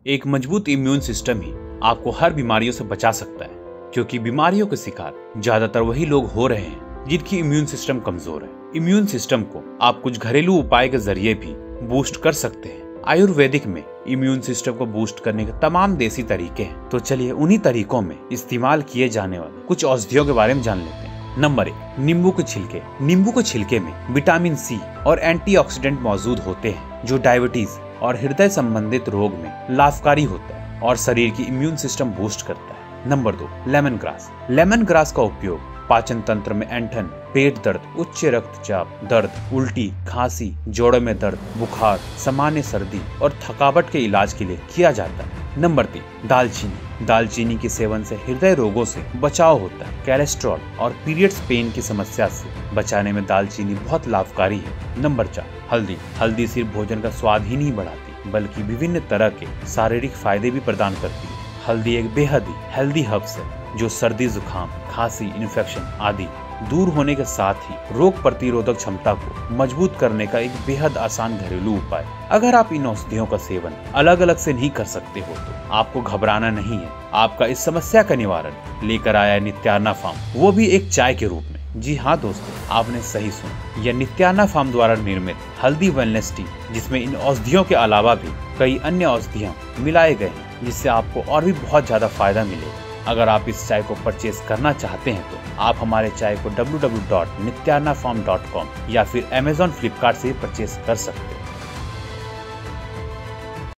एक मजबूत immune system ही आपको हर बीमारियों से बचा सकता है, क्योंकि बीमारियों के शिकार ज्यादातर वही लोग हो रहे हैं जिनकी इम्यून सिस्टम कमजोर है। इम्यून सिस्टम को आप कुछ घरेलू उपाय के जरिए भी बूस्ट कर सकते हैं। आयुर्वेदिक में इम्यून सिस्टम को बूस्ट करने के तमाम देसी तरीके हैं, तो चलिए उन्हीं तरीकों में इस्तेमाल किए जाने वाले कुछ औषधियों के बारे में जान लेते हैं। नंबर 1, नींबू के छिलके। नींबू के छिलके में विटामिन सी और एंटीऑक्सीडेंट मौजूद होते हैं, जो डायबिटीज और हृदय संबंधित रोग में लाभकारी होता है और शरीर की इम्यून सिस्टम बूस्ट करता है। Number 2, lemon grass. Lemon grass का उपयोग पाचन तंत्र में ऐंठन, पेट दर्द, उच्च रक्तचाप, दर्द, उल्टी, खांसी, जोड़ों में दर्द, बुखार, सामान्य सर्दी और थकावट के इलाज के लिए किया जाता है। नंबर 3, दालचीनी। दालचीनी के सेवन से हृदय रोगों से बचाव होता है। कोलेस्ट्रॉल और पीरियड्स पेन की समस्या से बचाने में दालचीनी बहुत लाभकारी है। नंबर 4, हल्दी। हल्दी सिर्फ भोजन का स्वाद ही नहीं बढ़ाती, बल्कि विभिन्न तरह के शारीरिक फायदे भी प्रदान करती है। हल्दी एक बेहद ही हेल्दी हर्ब्स है, जो सर्दी, जुकाम, खांसी, इन्फेक्शन आदि दूर होने के साथ ही रोग प्रतिरोधक क्षमता को मजबूत करने का एक बेहद आसान घरेलू उपाय। अगर आप इन औषधियों का सेवन अलग अलग से नहीं कर सकते हो तो आपको घबराना नहीं है। आपका इस समस्या का निवारण लेकर आया नित्याना फार्म, वो भी एक चाय के रूप में। जी हाँ दोस्तों, आपने सही सुना, यह नित्याना फार्म द्वारा निर्मित हल्दी वेलनेस टी, जिसमें इन औषधियों के अलावा भी कई अन्य औषधियाँ मिलाए गए हैं, जिससे आपको और भी बहुत ज्यादा फायदा मिलेगा। अगर आप इस चाय को परचेज करना चाहते हैं तो आप हमारे चाय को www.nityanafarm.com या फिर Amazon, Flipkart से परचेज कर सकते हैं।